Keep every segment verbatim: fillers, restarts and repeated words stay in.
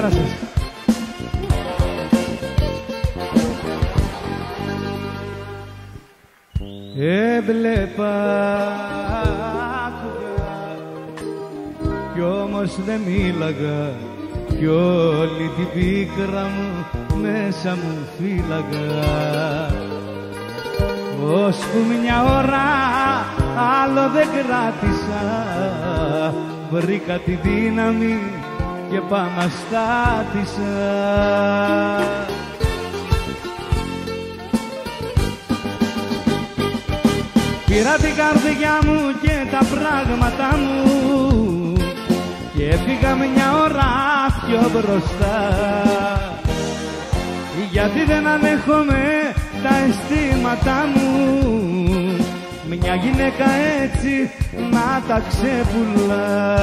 χαρά σας. Έβλεπα, άκουγα κι όμως δεν μίλαγα κι όλη την πίκρα μου μέσα μου φύλαγα. Ώσπου μια ώρα άλλο δεν κράτησα, βρήκα τη δύναμη και επαναστάτησα. Πήρα την καρδιά μου και τα πράγματα μου και έφυγα μια ώρα πιο μπροστά, γιατί δεν ανέχομαι τα αισθήματα μου μια γυναίκα έτσι να τα ξεπουλά.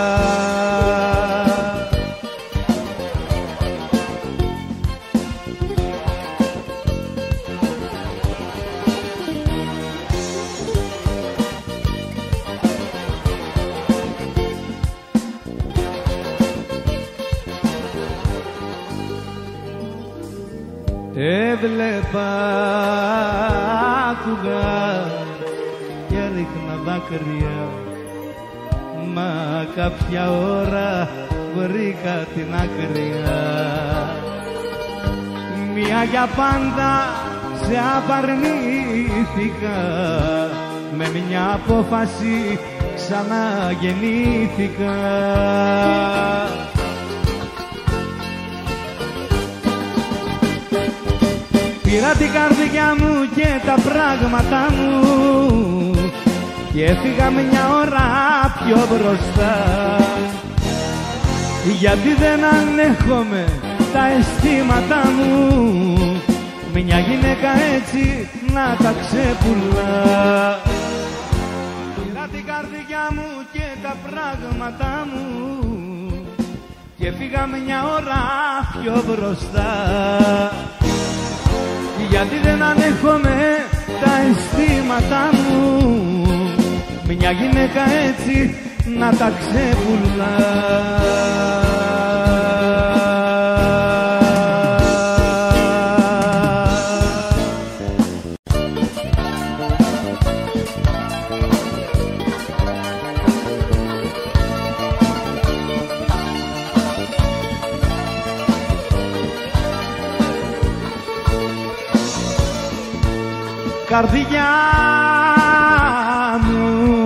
Έβλεπα, άκουγα και ρίχνα δάκρυα, μα κάποια ώρα βρήκα την άκρια. Μια για πάντα σε απαρνήθηκα, με μια απόφαση ξαναγεννήθηκα. Πήρα την καρδιά μου και τα πράγματα μου και έφυγα μια ώρα πιο μπροστά, γιατί δεν ανέχομαι τα αισθήματα μου μια γυναίκα έτσι να τα ξεπουλά. Πήρα την καρδιά μου και τα πράγματα μου και έφυγα μια ώρα πιο μπροστά, γιατί δεν ανέχομαι τα αισθήματα μου μια γυναίκα έτσι να τα ξεπουλά. Καρδιά μου,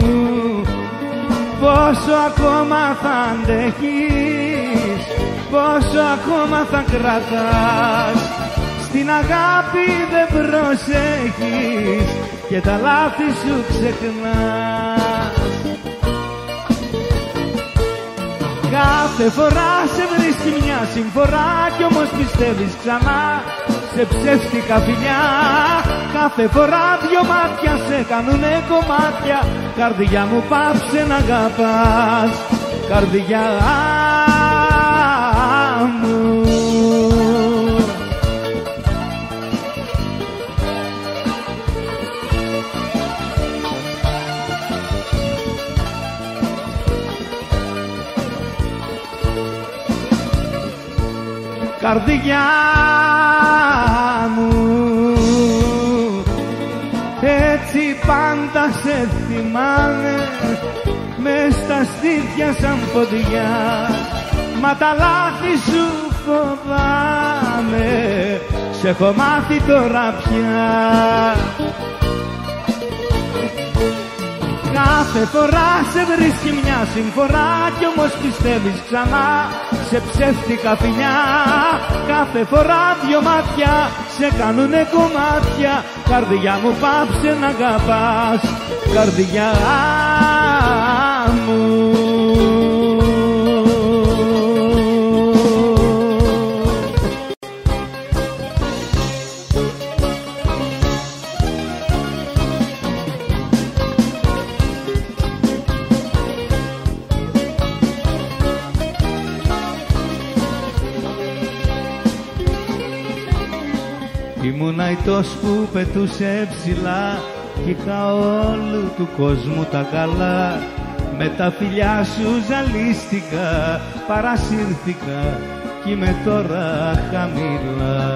πόσο ακόμα θα αντέχεις, πόσο ακόμα θα κρατάς, στην αγάπη δεν προσέχεις και τα λάθη σου ξεχνάς. Κάθε φορά σε βρίσκει μια συμφορά κι όμως πιστεύεις ξανά σε ψεύτικα φιλιά. Κάθε φορά δυο μάτια σε κάνουνε κομμάτια, καρδιά μου πάψε να αγαπάς, καρδιά μου. Καρδιά μου, έτσι πάντα σε θυμάμαι, μες στα στήθια σαν φωτιά, μα τα λάθη σου φοβάμαι, σε έχω μάθει τώρα πια. Κάθε φορά σε βρίσκει μια συμφορά κι όμως πιστεύεις ξανά σε ψεύτικα φιλιά. Κάθε φορά δυο μάτια σε κάνουνε κομμάτια, καρδιά μου πάψε να αγαπάς, καρδιά μου. Ήμουν αητός που πετούσε ψηλά κι είχα όλου του κόσμου τα καλά, με τα φιλιά σου ζαλίστηκα, παρασύρθηκα κι είμαι τώρα χαμηλά.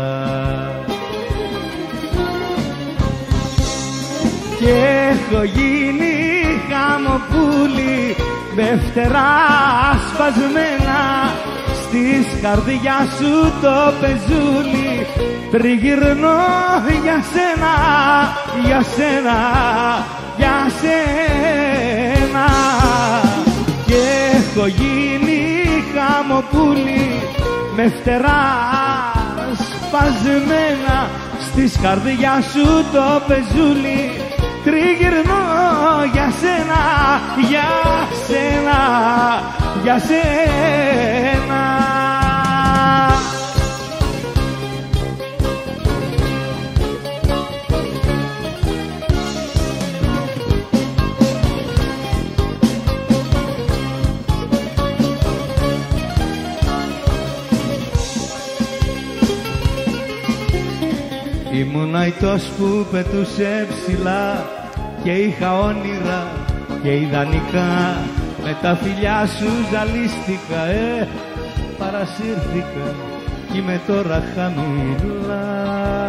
Και έχω γίνει χαμοπούλη με φτερά σπασμένα, στις καρδιά σου το πεζούλι τριγυρνώ για σένα, για σένα, για σένα. Και έχω γίνει χαμοπούλη με φτερά σπασμένα, στις καρδιά σου το πεζούλι τριγυρνώ για σένα, για σένα, για σένα. Ήμουν αητός που πετούσε ψηλά και είχα όνειρα και ιδανικά, με τα φιλιά σου ζαλίστηκα, ε, παρασύρθηκα κι είμαι τώρα χαμηλά.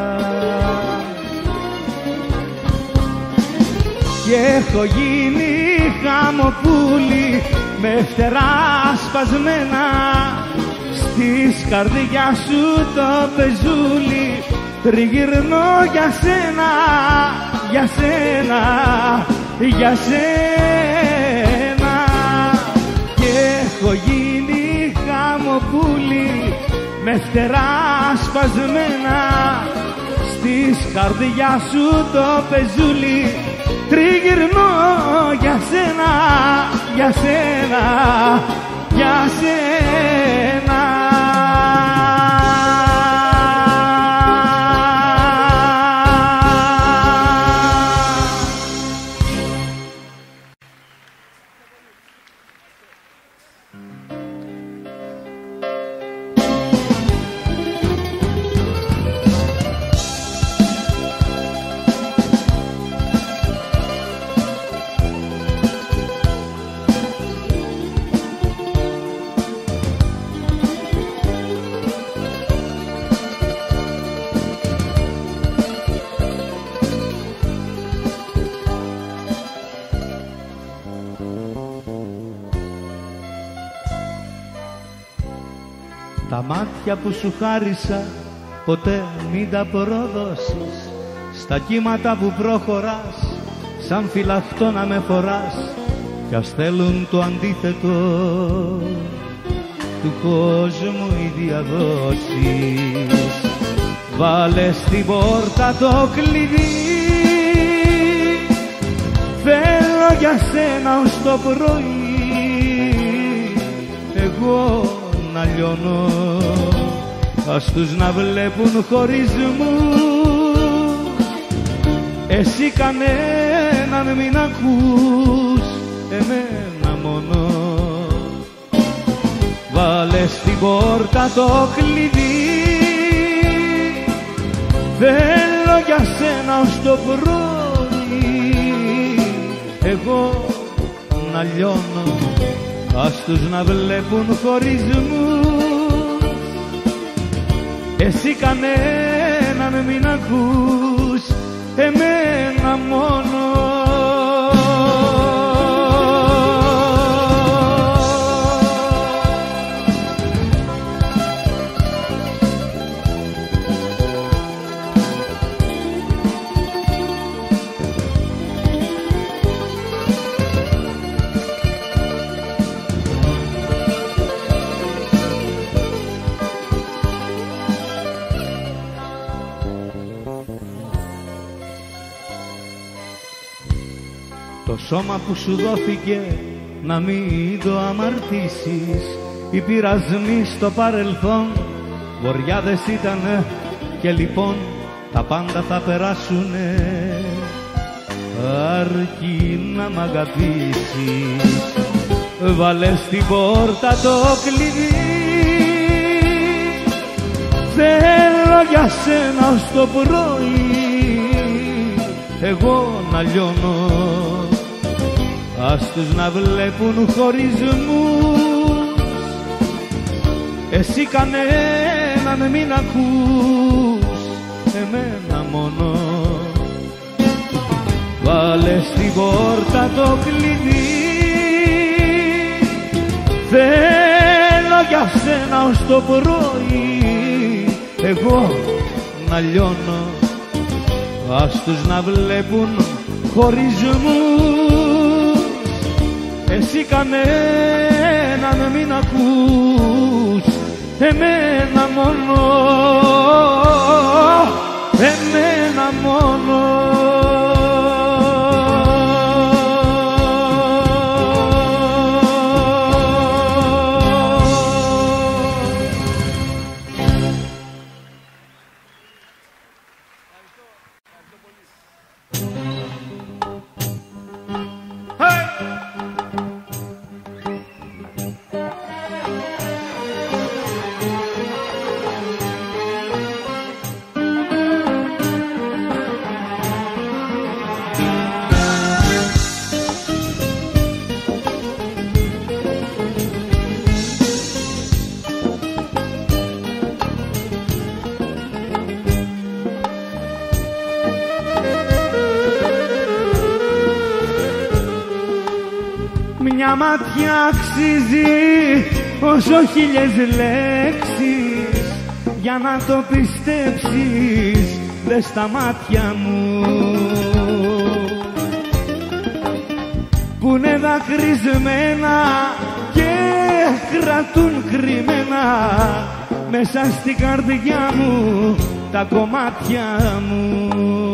Και έχω γίνει χαμοπούλη με φτερά σπασμένα, στις καρδιά σου το πεζούλι τριγυρνώ για σένα, για σένα, για σένα. Και έχω γίνει χαμοπούλη με φτερά σπασμένα, στις καρδιά σου το πεζούλι τριγυρνώ για σένα, για σένα, για σένα. Τα μάτια που σου χάρισα ποτέ μην τα προδώσεις, στα κύματα που προχωράς σαν φυλαχτό να με φοράς, κι ας θέλουν το αντίθετο του κόσμου οι διαδόσεις. Βάλε στην πόρτα το κλειδί, θέλω για σένα ως το πρωί, εγώ να λιώνω, ας τους να βλέπουν χωρισμούς, εσύ κανέναν μην ακούς, εμένα μόνο. Βάλε στην πόρτα το κλειδί, θέλω για σένα ως το πρωί, εγώ να λιώνω, ας τους να βλέπουν χωρισμούς, εσύ κανέναν μην ακούς, εμένα μόνο. Το σώμα που σου δόθηκε να μην το αμαρτήσεις, οι πειρασμοί στο παρελθόν βοριάδες ήτανε και λοιπόν τα πάντα θα περάσουνε, αρκεί να μ' αγαπήσεις. Βάλε στην πόρτα το κλειδί, θέλω για σένα ως το πρωί, εγώ να λιώνω, ας τους να βλέπουν χωρισμούς. Εσύ κανέναν μην ακούς, εμένα μόνο. Βάλε στην πόρτα το κλειδί, θέλω για σένα ως το πρωί εγώ να λιώνω. Ας τους να βλέπουν χωρισμούς, εσύ κανέναν μην ακούς, εμένα μόνο, εμένα μόνο. Μια μάτια αξίζει όσο χίλιες λέξεις, για να το πιστέψεις δες τα μάτια μου που είναι δακρυσμένα και κρατούν κρυμμένα μέσα στην καρδιά μου τα κομμάτια μου.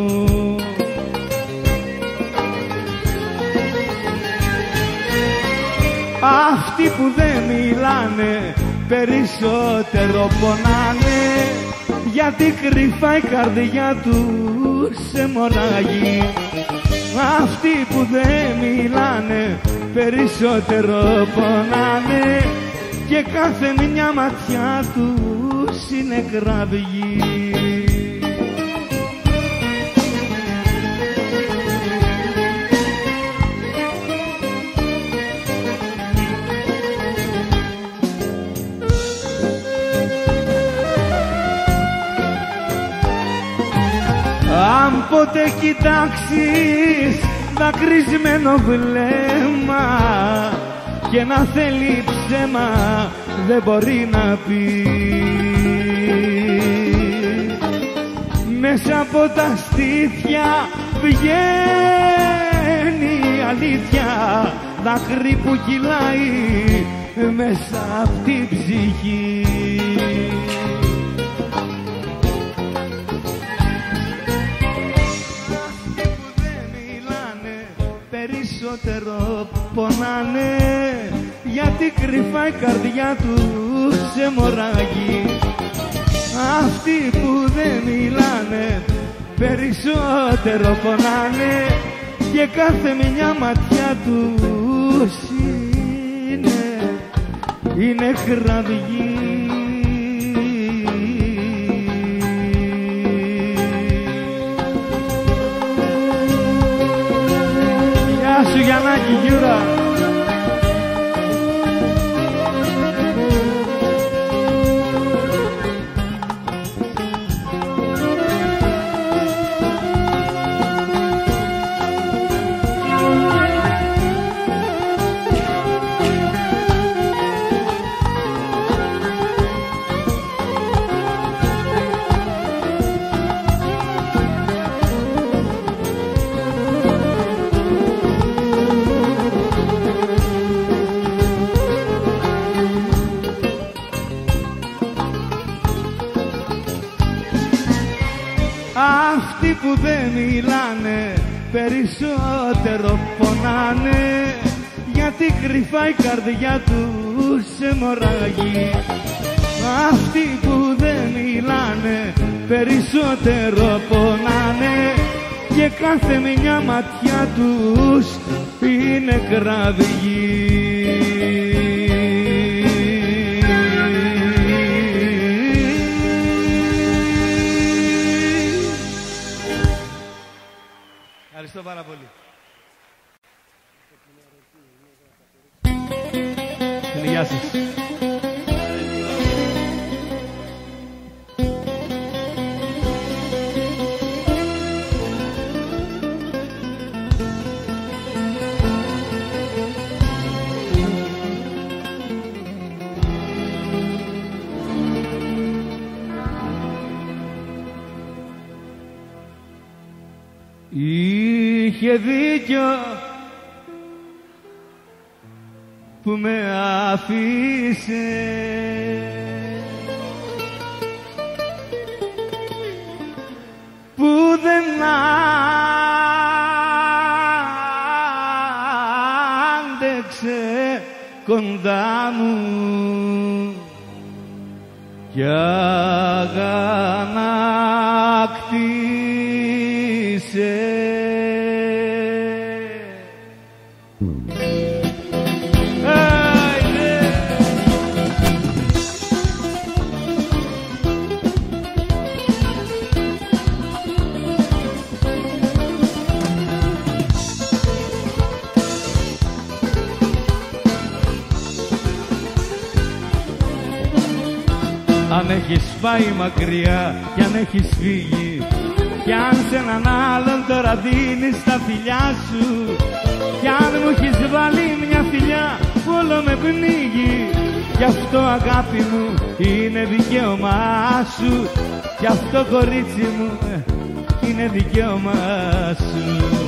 Αυτοί που δεν μιλάνε περισσότερο πονάνε, γιατί κρυφά η καρδιά τους σε μοράγει. Αυτοί που δεν μιλάνε περισσότερο πονάνε, και κάθε μια ματιά τους είναι κραυγή. Αν ποτέ κοιτάξεις δακρυσμένο βλέμμα και να θέλει ψέμα δεν μπορεί να πει, μέσα από τα στήθια βγαίνει η αλήθεια, δάκρυ που κυλάει μέσα απ' την ψυχή. Περισσότερο πονάνε, γιατί κρυφά η καρδιά τους σε μοράγει. Αυτοί που δεν μιλάνε περισσότερο πονάνε, και κάθε μια ματιά τους είναι, είναι κραυγή. Γεια σου Γιαννάκη Γιούρα. Αυτοί που δεν μιλάνε περισσότερο πονάνε, γιατί κρυφά η καρδιά τους σε μοράγει. Αυτοί που δεν μιλάνε περισσότερο πονάνε, και κάθε μια ματιά τους είναι κραυγή. Ευχαριστώ πάρα πολύ. Γεια σας. Είχε δίκιο που με άφησε, που δεν άντεξε κοντά μου κι αγανάκτησε. Αν έχεις πάει μακριά κι αν έχεις φύγει κι αν σε έναν άλλον τώρα δίνεις τα φιλιά σου κι αν μου έχεις βάλει μια φιλιά που όλο με πνίγει, γι' αυτό αγάπη μου είναι δικαίωμά σου, γι' αυτό κορίτσι μου είναι δικαίωμά σου.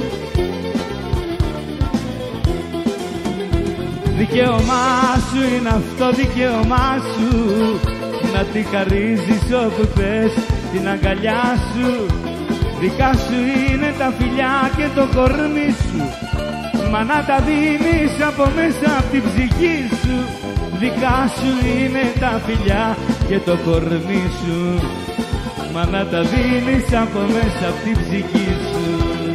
Δικαίωμά σου είναι αυτό, δικαίωμά σου να τη χαρίζεις όπου θες την αγκαλιά σου. Δικά σου είναι τα φιλιά και το κορμί σου, μα να τα δίνεις από μέσα απ' την ψυχή σου. Δικά σου είναι τα φιλιά και το κορμί σου, μα να τα δίνεις από μέσα απ' την ψυχή σου.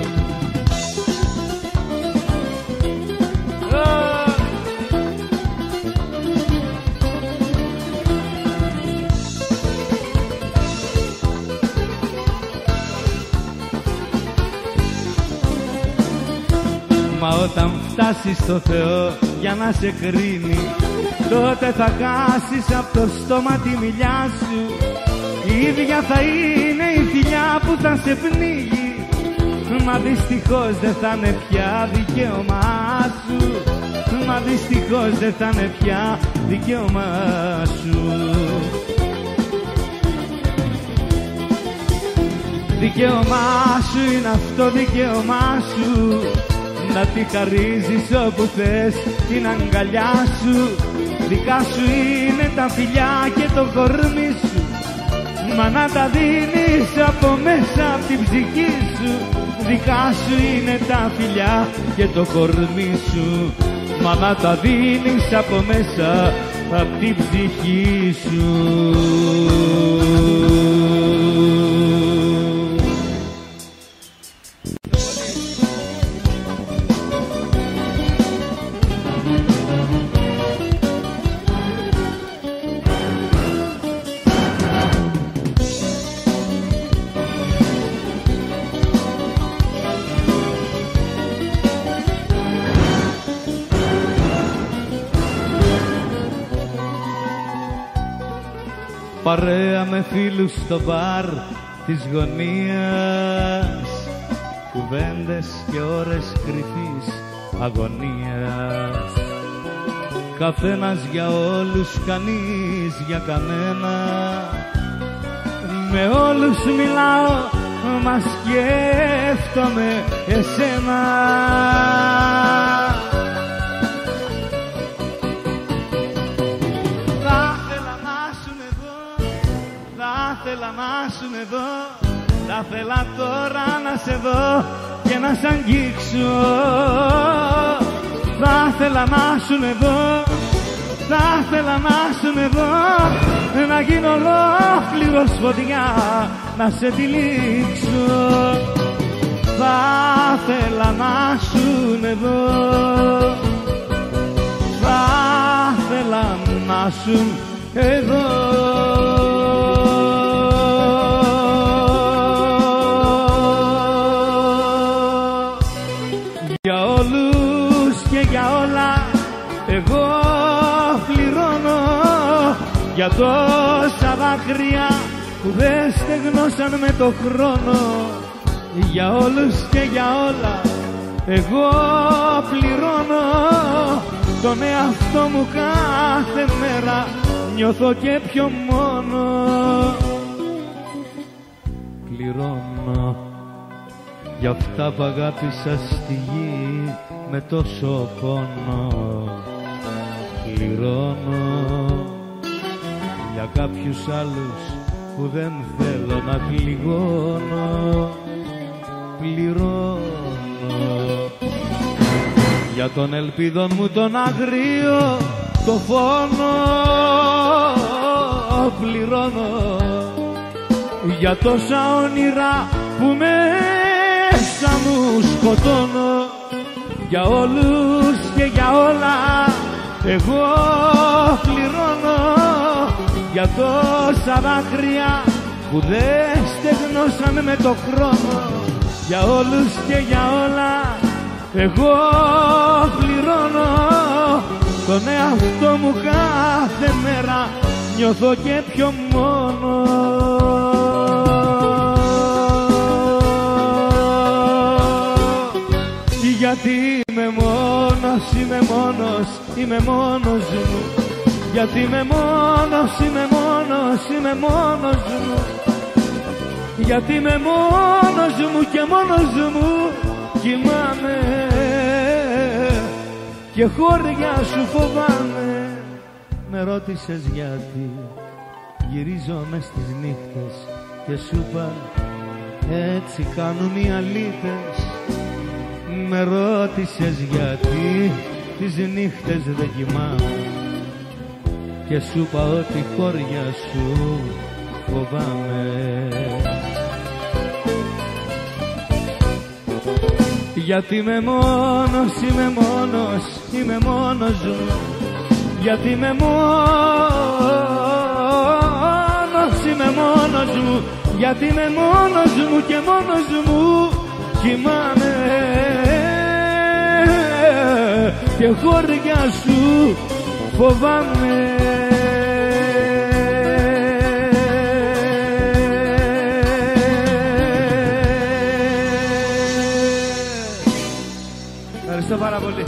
Μα όταν φτάσεις στο Θεό για να σε κρίνει, τότε θα χάσεις απ' το στόμα τη μιλιά σου. Η ίδια θα είναι η φιλιά που θα σε πνίγει, μα δυστυχώς δεν θα είναι πια δικαίωμά σου. Μα δυστυχώς δεν θα είναι πια δικαίωμά σου. Δικαίωμά σου είναι αυτό, δικαίωμά σου να τη χαρίζεις όπου θες την αγκαλιά σου. Δικά σου είναι τα φιλιά και το κορμί σου, μα να τα δίνεις από μέσα απ' την ψυχή σου. Δικά σου είναι τα φιλιά και το κορμί σου, μα να τα δίνεις από μέσα απ' την ψυχή σου. Παρέα με φίλους στο μπαρ της γωνίας, κουβέντες και ώρες κρυφής αγωνίας. Καθένας για όλους, κανείς για κανένα. Με όλους μιλάω, μα σκέφτομαι εσένα. Θα ήθελα να σουν εδώ, θα ήθελα τώρα να σε δω και να σ' αγγίξω. Θα ήθελα να σουν εδώ, θα ήθελα να σουν εδώ, να γίνω ολόκληρος φωτιά, να σε τυλίξω. Θα ήθελα να σουν εδώ, θα ήθελα να σουν εδώ. για τόσα δάκρυα που δεν στεγνώσαν με το χρόνο. Για όλους και για όλα εγώ πληρώνω. Τον εαυτό μου κάθε μέρα νιώθω και πιο μόνο. Πληρώνω για αυτά που αγάπησα στη γη με τόσο πόνο. Πληρώνω για κάποιους άλλους που δεν θέλω να πληγώνω. Πληρώνω για τον ελπίδων μου τον αγρίο το φόνο. Πληρώνω για τόσα όνειρα που μέσα μου σκοτώνω. Για όλους και για όλα εγώ πληρώνω. Για τόσα δάκρυα που δεν στεγνώσαν με το χρόνο. Για όλους και για όλα εγώ πληρώνω. Τον εαυτό μου κάθε μέρα νιώθω και πιο μόνο. Γιατί είμαι μόνος, είμαι μόνος, είμαι μόνος μου. Γιατί είμαι μόνος, είμαι μόνος, είμαι μόνος μου. Γιατί είμαι μόνος μου και μόνος μου κοιμάμαι και χώρια σου φοβάμαι. Με ρώτησες γιατί γυρίζω μες στις νύχτες και σου είπα έτσι κάνουν οι αλήτες. Με ρώτησες γιατί τις νύχτες δεν κοιμάμαι και σου είπα ότι χώρια σου φοβάμαι. Γιατί είμαι μόνος, είμαι μόνος, είμαι μόνος μου. Γιατί είμαι μόνος, είμαι μόνος μου. Γιατί είμαι μόνος μου και μόνος μου κοιμάμαι και χώρια σου φοβάμαι. Ευχαριστώ πάρα πολύ.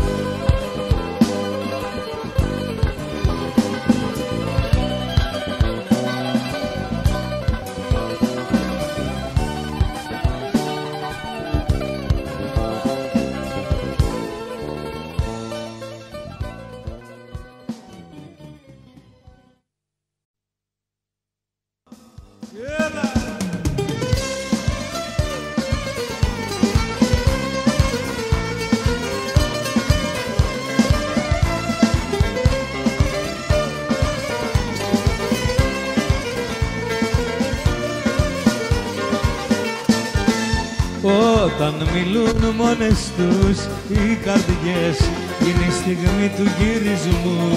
Όταν μιλούν μόνες τους οι καρδιές είναι η στιγμή του γυρισμού.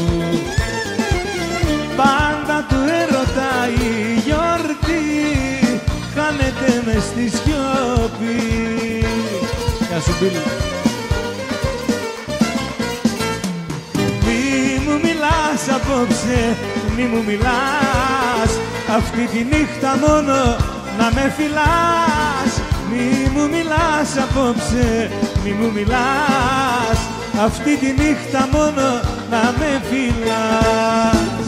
Πάντα του έρωτα η γιορτή χάνεται μες στη σιωπή. Γεια σου Μπίλη. Μη μου μιλάς απόψε, μη μου μιλάς αυτή τη νύχτα μόνο να με φυλάς. Μη μου μιλάς απόψε, μη μου μιλάς αυτή τη νύχτα μόνο να με φυλάς.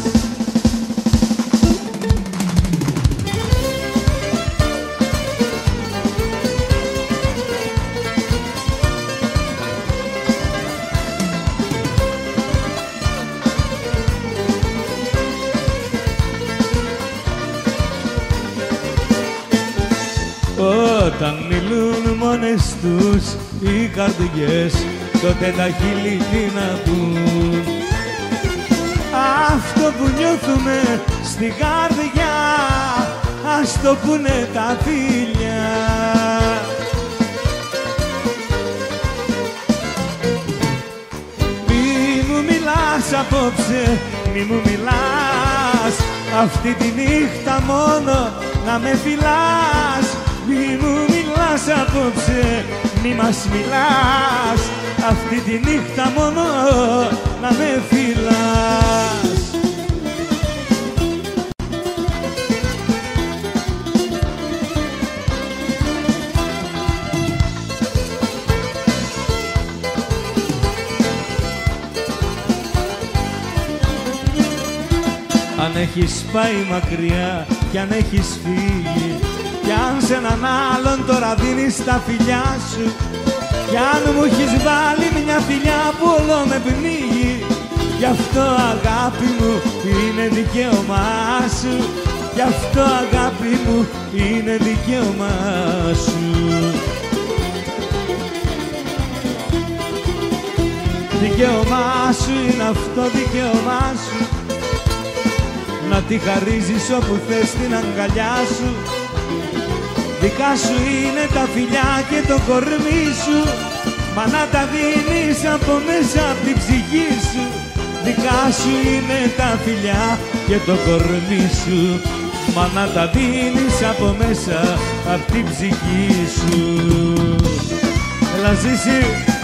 Όταν μιλούν μόνες τους οι καρδιές τότε τα χείλη τι να πουν. Αυτό που νιώθουμε στην καρδιά ας το πούνε τα φίλια. Μη μου μιλάς απόψε, μη μου μιλάς αυτή τη νύχτα μόνο να με φυλάς. Μη μου μιλάς απόψε, μη μας μιλάς αυτή τη νύχτα μόνο να με φυλάς. αν έχεις πάει μακριά κι αν έχεις φύγει, κι αν σε έναν άλλον τώρα δίνεις τα φιλιά σου, κι αν μου έχεις βάλει μια φιλιά που όλο με πνίγει, γι' αυτό αγάπη μου είναι δικαίωμά σου, γι' αυτό αγάπη μου είναι δικαίωμά σου. Δικαίωμά σου είναι αυτό, δικαίωμά σου, να τη χαρίζεις όπου θες την αγκαλιά σου. Δικά σου είναι τα φιλιά και το κορμί σου, μα να τα δίνεις από μέσα απ' την ψυχή σου. Δικά σου είναι τα φιλιά και το κορμί σου, μα να τα δίνεις από μέσα απ' την ψυχή σου. Έλα ζήσει.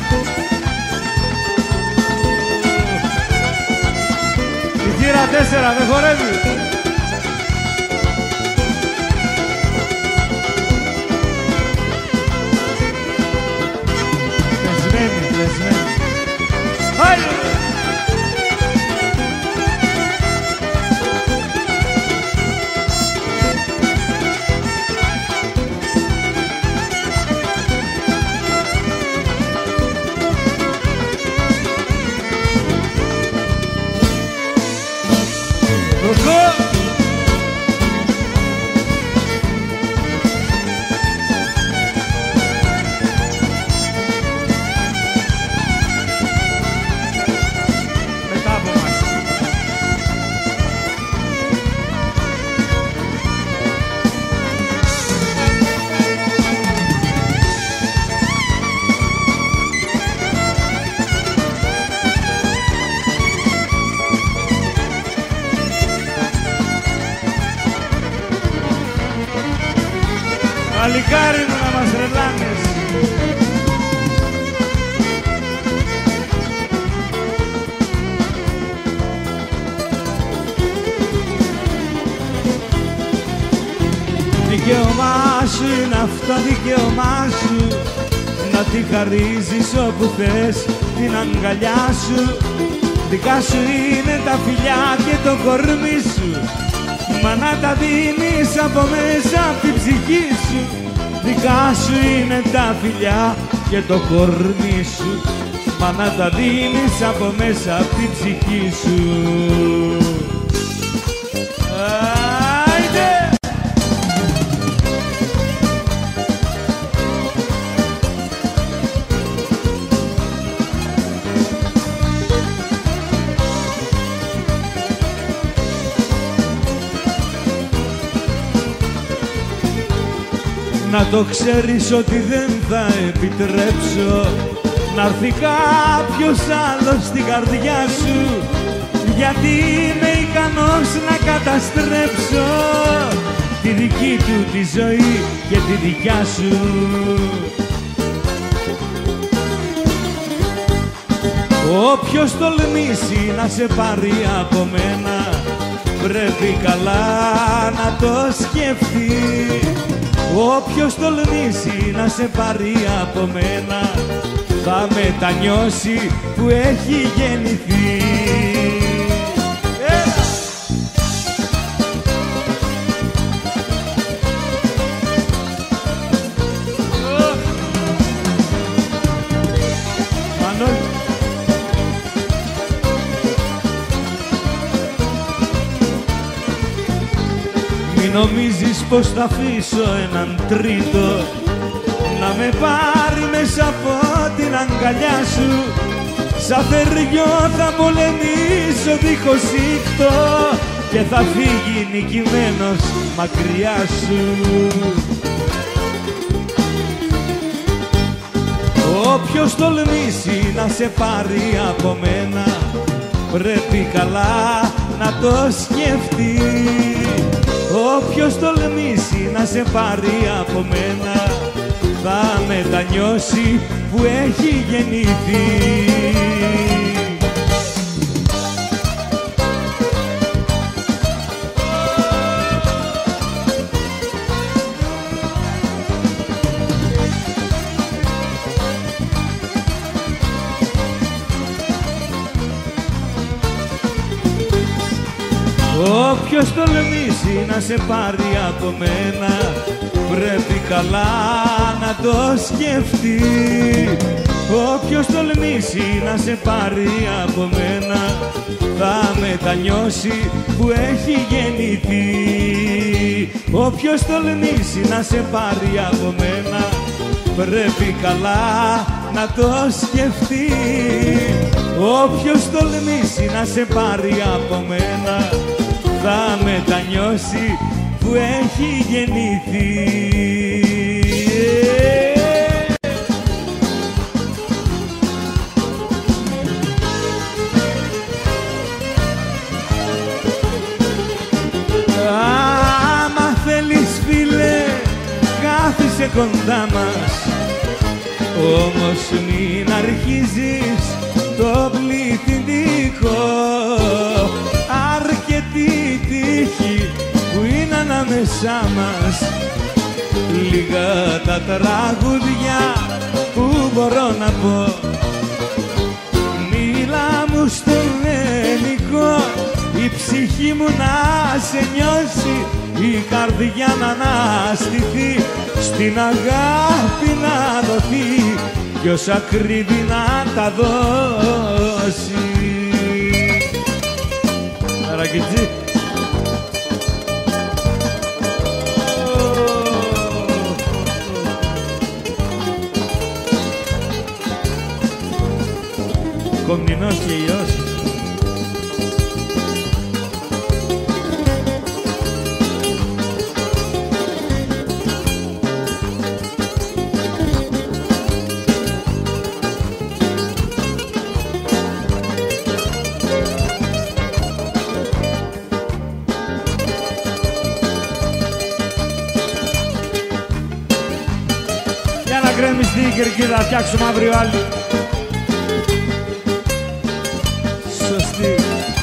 Η θύρα τέσσερα δεν χορεύει. Κλεσμένη, κλεσμένη. Άι! Παλικάρι μου να μας τρελάνεις. Δικαίωμά σου είναι αυτό, δικαίωμά σου, να τη χαρίζεις όπου θες την αγκαλιά σου. Δικά σου είναι τα φιλιά και το κορμί σου, μα να τα δίνεις από μέσα απ' την ψυχή σου. Δικά σου είναι τα φιλιά και το κορμί σου, μα να τα δίνεις από μέσα απ' την ψυχή σου. Άιντε! Να το ξέρεις ότι δεν θα επιτρέψω να έρθει κάποιος άλλος στην καρδιά σου, γιατί είμαι ικανός να καταστρέψω τη δική του τη ζωή και τη δικιά σου. Όποιος τολμήσει να σε πάρει από μένα, πρέπει καλά να το σκεφτεί. Όποιος τολμήσει να σε πάρει από μένα, θα μετανιώσει που έχει γεννηθεί. Ε! Μανώλη. Μην νομίζεις πως θα αφήσω έναν τρίτο να με πάρει μέσα από την αγκαλιά σου. Σαν θεριό θα πολεμήσω δίχως ήκτο και θα φύγει νικημένος μακριά σου. Όποιος τολμήσει να σε πάρει από μένα, πρέπει καλά να το σκεφτεί. Όποιος τολμήσει να σε πάρει από μένα, θα μετανιώσει που έχει γεννηθεί. Όποιος τολμήσει να σε πάρει από μένα πρέπει καλά να το σκεφτεί. Όποιος τολμήσει να σε πάρει από μένα θα μετανιώσει που έχει γεννηθεί. Όποιος τολμήσει να σε πάρει από μένα πρέπει καλά να το σκεφτεί. Όποιος τολμήσει να σε πάρει από μένα θα μετανιώσει που έχει γεννηθεί. Άμα θέλεις φίλε κάθισε κοντά μας, όμως μην αρχίζεις το πληθυντικό. Αρκετή τύχη που είναι ανάμεσά μας, λίγα τα τραγούδια που μπορώ να πω. Μίλα μου στο ελληνικό, η ψυχή μου να σε νιώσει, η καρδιά να αναστηθεί, στην αγάπη να δοθεί κι όσα κρύβει να τα δώσει. Ρακιτζή. Κομνηνός και ιός. Για να γκρεμιστεί η κερκίδα, θα φτιάξουμε αύριο άλλη. Σωστή.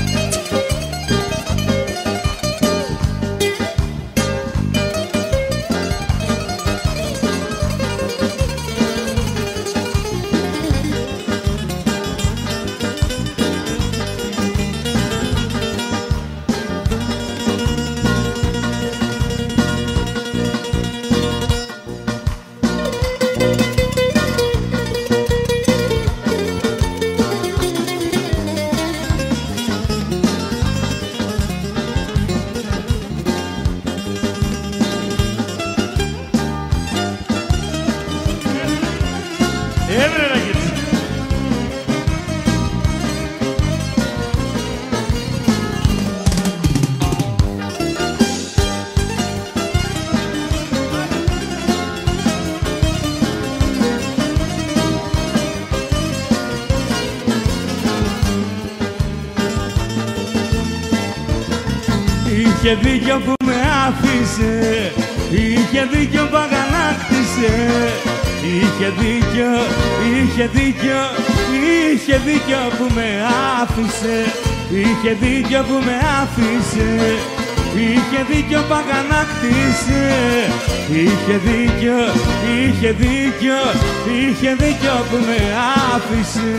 Είχε δίκιο που με άφησε, είχε δίκιο που αγανάκτησε. Είχε δίκιο, είχε δίκιο, είχε δίκιο που με άφησε. Είχε δίκιο που με άφησε, είχε δίκιο που αγανάκτησε. Είχε δίκιο, είχε δίκιο, είχε δίκιο που με άφησε.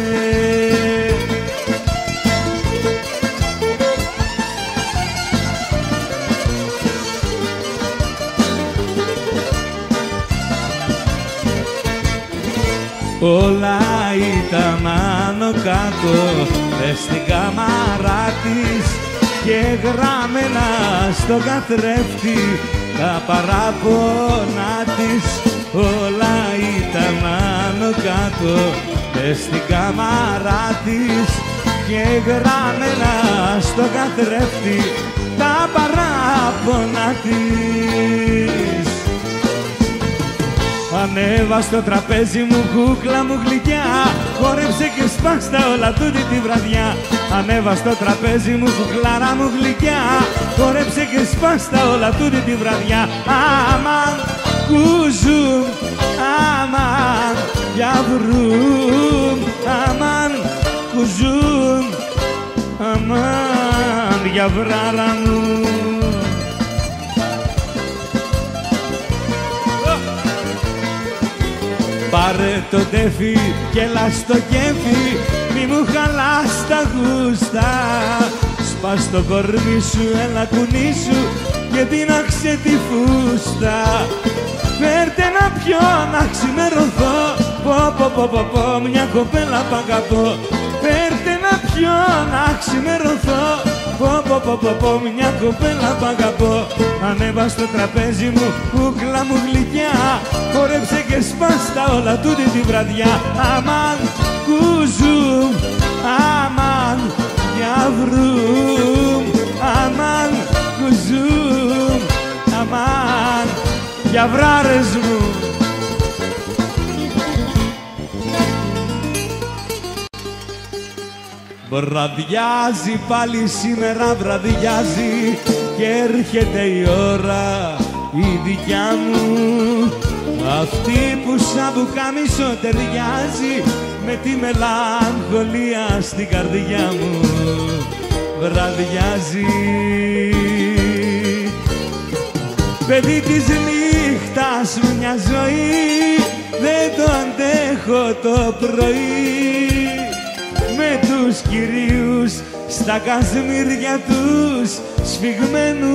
Όλα ήταν άνω κάτω μες στην κάμαρά της και γραμμένα στο καθρέφτη τα παράπονα της. Όλα ήταν άνω κάτω μες στην κάμαρά της και γραμμένα στο καθρέφτη τα παράπονα της. Ανέβα στο τραπέζι μου κούκλα μου γλυκιά, χόρεψε και σπάστα όλα τούτη τη βραδιά. Ανέβα στο τραπέζι μου κουκλάρα μου γλυκιά, χόρεψε και σπάστα όλα τούτη τη βραδιά. Αμάν κουζούμ, αμάν γιαβρούμ, αμάν κουζούμ, αμάν γιαβράρα μου. Πάρε το τέφι και έλα στο κέφι, μη μου χαλάς τα γούστα. σπάς το κορμί σου, έλα κουνήσου και τίναξε τη φούστα. Φέρτε να πιω να ξημερωθώ, πω πω πω πω πω, μια κοπέλα π' αγαπώ. Φέρτε να πιω να ξημερωθώ, πω πω πω πω πω, μια κοπέλα π' αγαπώ. Ανέβα στο τραπέζι μου, κούκλα μου γλυκιά, χόρεψε και σπάστα όλα τούτη τη βραδιά. Αμάν κουζούμ, αμάν γιαβρούμ, αμάν κουζούμ, αμάν γιαβράρες μου. Βραδιάζει πάλι σήμερα, βραδιάζει και έρχεται η ώρα η δικιά μου, αυτή που σαν πουκάμισο ταιριάζει με τη μελαγχολία στην καρδιά μου. Βραδιάζει, παιδί της νύχτας μια ζωή, δεν το αντέχω το πρωί, με τους κυρίους στα κασμίρια τους σφιγμένους.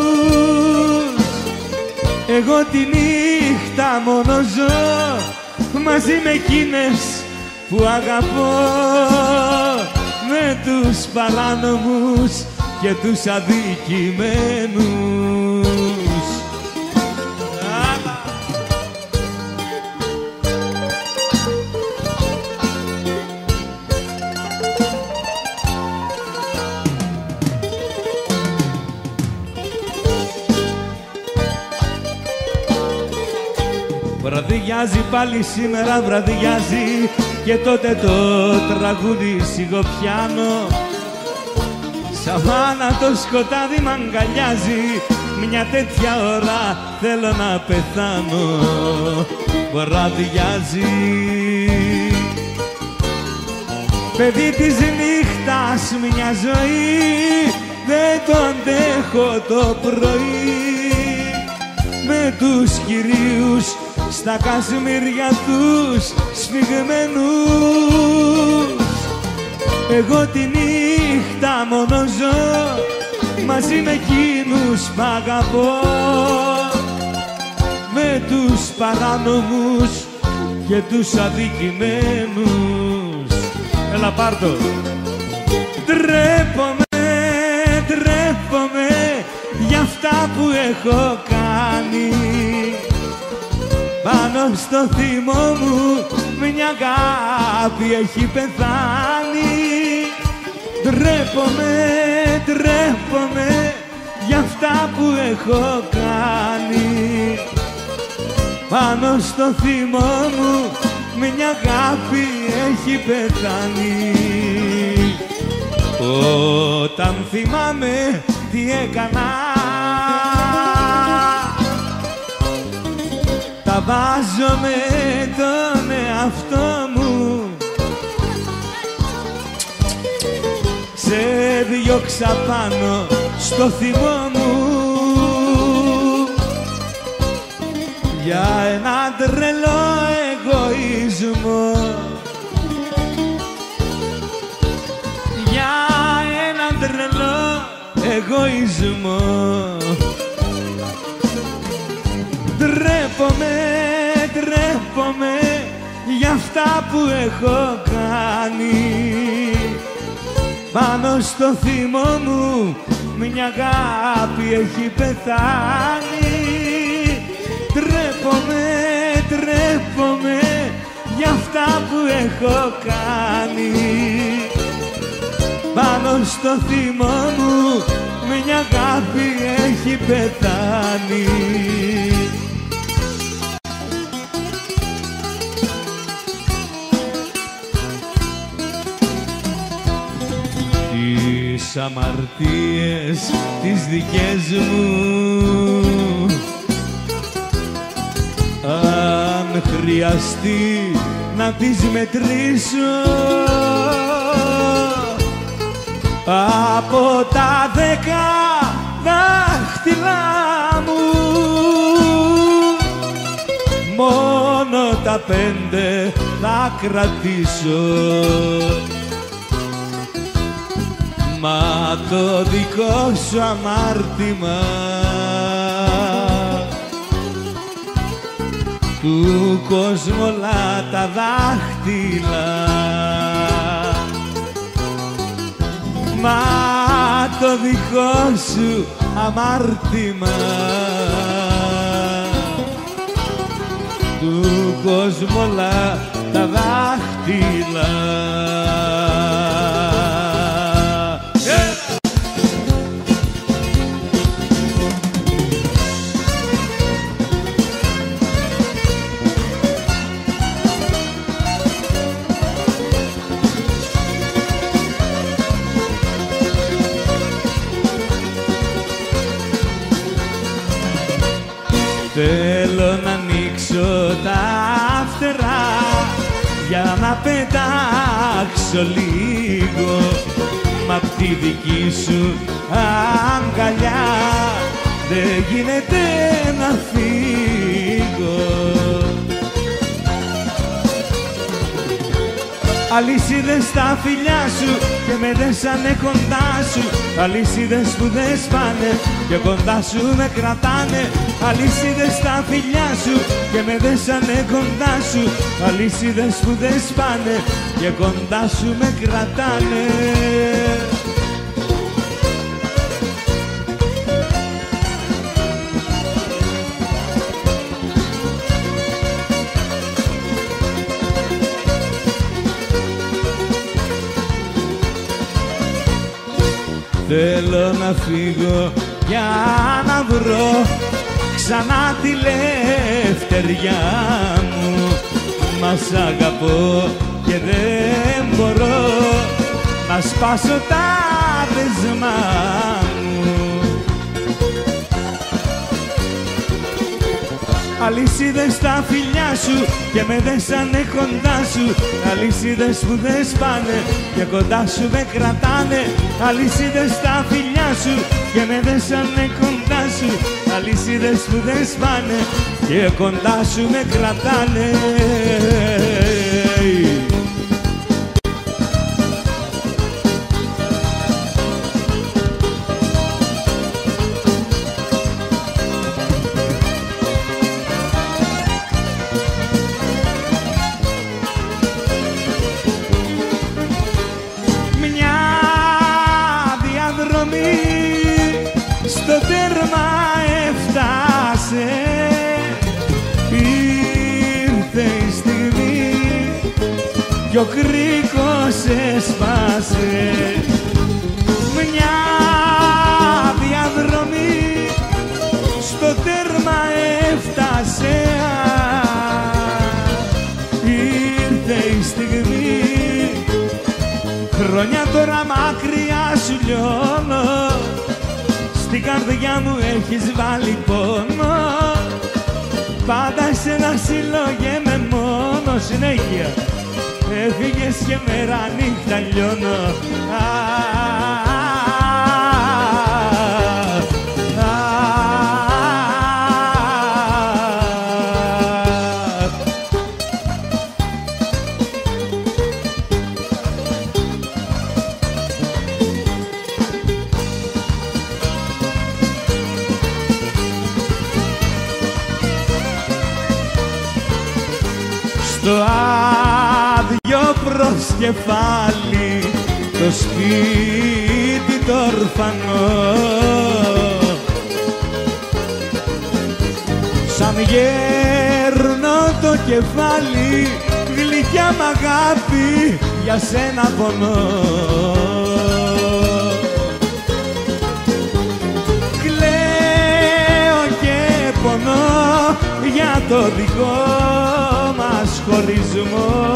Εγώ τη νύχτα μόνο ζω μαζί με εκείνες που αγαπώ, με τους παράνομους και τους αδικημένους. Βραδιάζει πάλι σήμερα, βραδιάζει και τότε το τραγούδι σιγοπιάνω. Σαβάνα το σκοτάδι μ' αγκαλιάζει, μια τέτοια ώρα θέλω να πεθάνω. Βραδιάζει, παιδί της νύχτας μια ζωή, δεν το αντέχω το πρωί, με τους κυρίους στα κασμίρια τους σφιγμένους. Εγώ τη νύχτα μόνο ζω μαζί με εκείνους που αγαπώ, με τους παράνομους και τους αδικημένους. Έλα πάρτο. Ντρέπομαι, ντρέπομαι για αυτά που έχω κάνει, πάνω στο θυμό μου μια αγάπη έχει πεθάνει. Ντρέπομαι, ντρέπομαι για αυτά που έχω κάνει, πάνω στο θυμό μου μια αγάπη έχει πεθάνει. Όταν θυμάμαι τι έκανα, τα βάζω με τον εαυτό μου, σε διώξα πάνω στο θυμό μου, για ένα τρελό εγωισμό, για ένα τρελό εγωισμό. Ντρέπομαι, ντρέπομαι για αυτά που έχω κάνει, πάνω στο θυμό μου μια αγάπη έχει πεθάνει. Ντρέπομαι, ντρέπομαι για αυτά που έχω κάνει, πάνω στο θυμό μου μια αγάπη έχει πεθάνει. Τις αμαρτίες τις δικές μου, αν χρειαστεί να τις μετρήσω, από τα δέκα δάχτυλά μου μόνο τα πέντε θα κρατήσω. μα το δικό σου αμάρτημα του κόσμου όλα τα δάχτυλα, μα το δικό σου αμάρτημα του κόσμου όλα τα δάχτυλα. Θέλω να ανοίξω τα φτερά για να πετάξω λίγο, μα απ' τη δική σου αγκαλιά δεν γίνεται να φύγω. Αλυσίδες στα φιλιά σου και με δέσανε κοντά σου, αλυσίδες που δεν σπάνε και κοντά σου με κρατάνε. Αλυσίδες στα φιλιά σου και με δέσανε κοντά σου, αλυσίδες που δεν σπάνε και κοντά σου με κρατάνε. Θέλω να φύγω για να βρω ξανά τη λευτεριά μου, μα σ' αγαπώ και δεν μπορώ να σπάσω τα δεσμά μου. Αλυσίδες στα φιλιά σου και με δέσανε κοντά σου, αλυσίδες που δεν σπάνε και κοντά σου με κρατάνε. Αλυσίδες στα φιλιά σου και με δέσανε κοντά σου, αλυσίδες που δεν σπάνε και κοντά σου με κρατάνε. Στο τέρμα έφτασε, ήρθε η στιγμή κι ο κρίκος έσπασε. Μια διαδρομή στο τέρμα έφτασε, ήρθε η στιγμή. Χρόνια τώρα μακριά σου λιώνω, στην καρδιά μου έχεις βάλει πόνο, πάντα εσένα συλλογέμαι μόνο. Συνέχεια έφυγες και μέρα νύχτα λιώνω. Στο άδειο προσκεφάλι το σπίτι το ορφανό, σαν γέρνω το κεφάλι, γλυκιά μ' αγάπη για σένα πονώ. Κλαίω και πονώ για το δικό μας χωρισμό,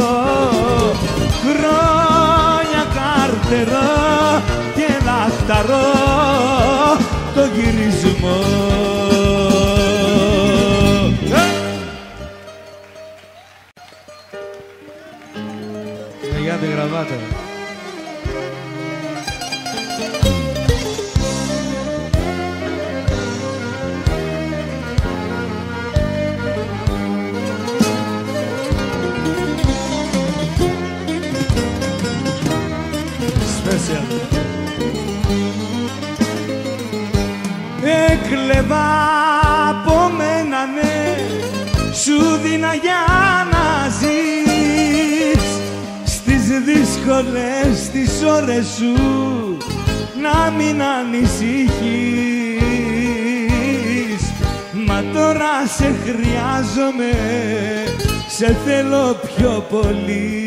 χρόνια καρτερό και λαχταρό το γυρισμό. Για την γραβάτα. Special. κρύβα από μένα, ναι, σου δίνα για να ζεις στις δύσκολες τις ώρες σου, να μην ανησυχείς. Μα τώρα σε χρειάζομαι, σε θέλω πιο πολύ.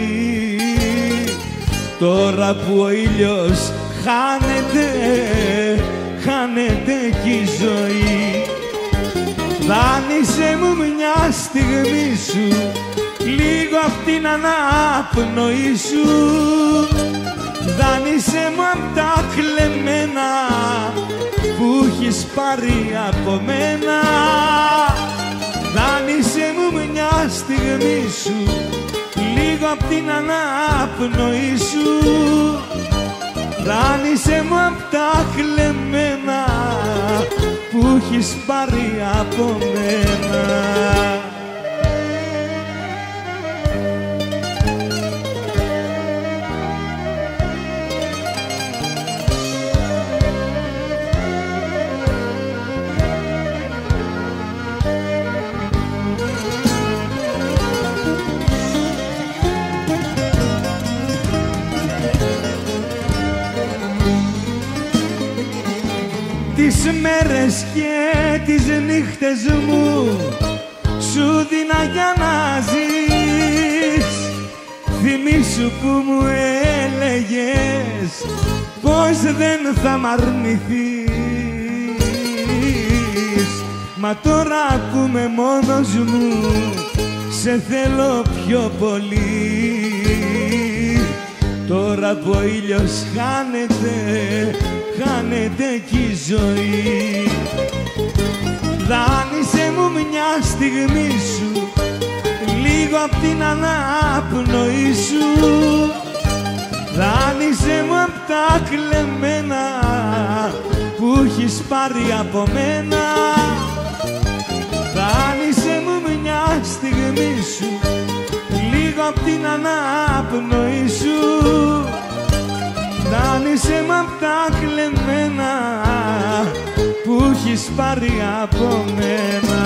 Τώρα που ο ήλιος χάνεται, χάνεται κι η ζωή, δάνεισε μου μια στιγμή σου, λίγο απ' την ανάπνοη σου. Δάνεισε μου απ' τα κλεμμένα που έχεις πάρει από μένα. Δάνεισε μου μια στιγμή σου, λίγο απ' την ανάπνοη σου. Δάνεισε μου απ' τα κλεμμένα που έχεις πάρει από μένα. Τις μέρες και τις νύχτες μου σου δίνα για να ζεις. Θυμήσου που μου έλεγες πως δεν θα μ' αρνηθείς. Μα τώρα που είμαι μόνος μου, σε θέλω πιο πολύ. Τώρα που ο ήλιος χάνεται, χάνεται κι η ζωή, δάνεισε μου μια στιγμή σου, λίγο απ' την ανάπνοη σου. Δάνεισε μου απ' τα κλεμμένα που έχεις πάρει από μένα. Δάνεισε μου μια στιγμή σου, λίγο απ' την ανάπνοη σου. Δάνεισε μ' απ' τα κλεμμένα που έχεις πάρει από μένα.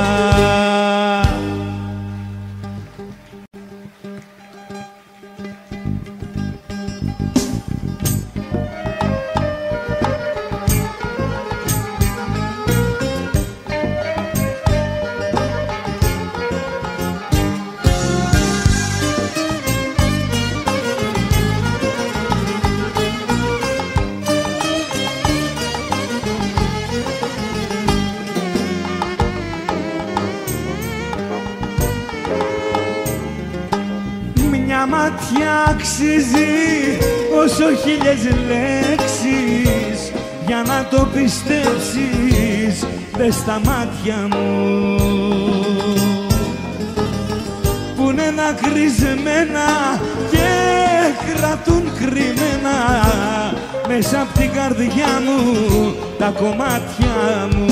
Μια μάτια αξίζει όσο χίλιες λέξεις, για να το πιστέψεις δες στα μάτια μου που είναι δακρυσμένα και κρατούν κρυμμένα μέσα απ' την καρδιά μου τα κομμάτια μου.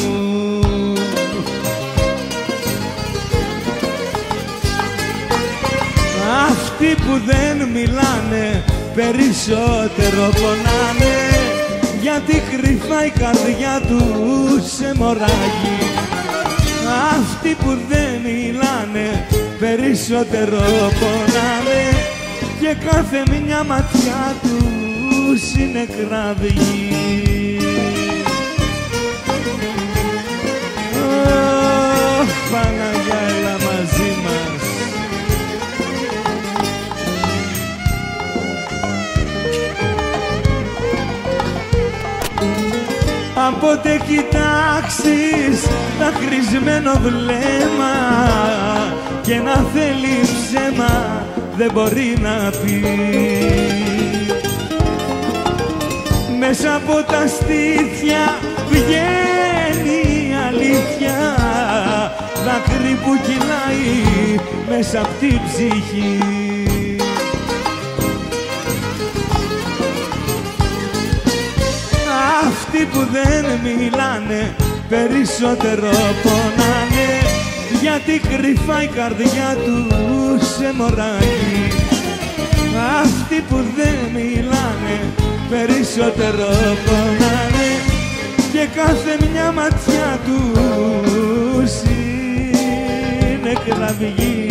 Αυτοί που δεν μιλάνε περισσότερο πονάνε, γιατί κρυφά η καρδιά τους σε μωράγει. Αυτοί που δεν μιλάνε περισσότερο πονάνε, και κάθε μια ματιά τους είναι κραυγή. Ωχ, Παναγιά, έλα μαζί μας. Αν ποτέ κοιτάξεις δακρυσμένο βλέμμα και να θέλει ψέμα δεν μπορεί να πει, μέσα από τα στήθια βγαίνει η αλήθεια, δάκρυ που κυλάει μέσα απ' την ψυχή. Αυτοί που δεν μιλάνε περισσότερο πονάνε, γιατί κρυφά η καρδιά τους σε μωράγει. Αυτοί που δεν μιλάνε περισσότερο πονάνε, και κάθε κάθε μια ματιά τους είναι κραυγή.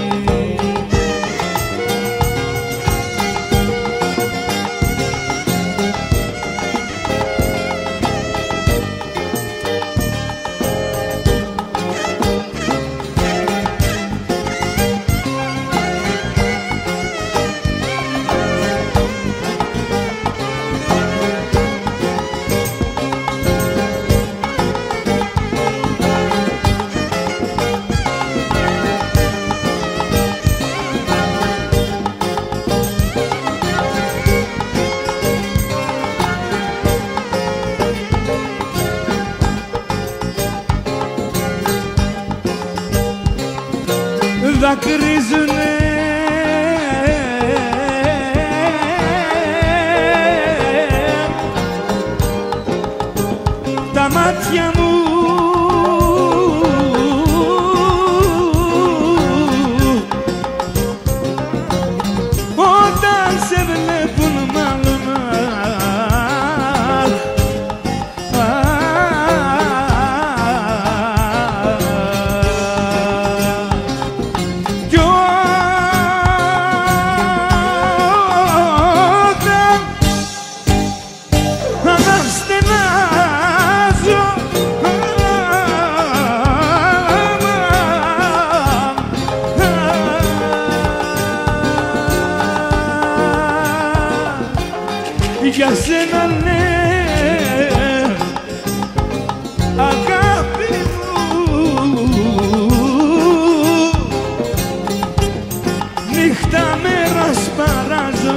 Δακρύζουνε τα μάτια μου όταν σε βλέπουν μάλλον για σένα ναι, αγάπη μου, νύχτα μέρα σπαράζω.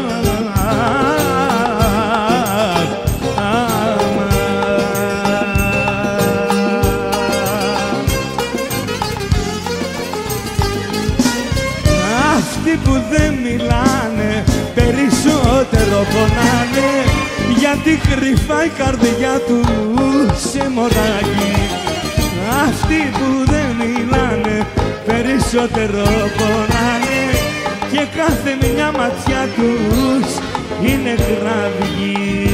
Αυτοί που δεν μιλάνε περισσότερο πονάνε, γιατί κρυφά η καρδιά του σε μωράκι. Αυτοί που δεν μιλάνε περισσότερο πονάνε και κάθε μια ματιά τους είναι κραυγή.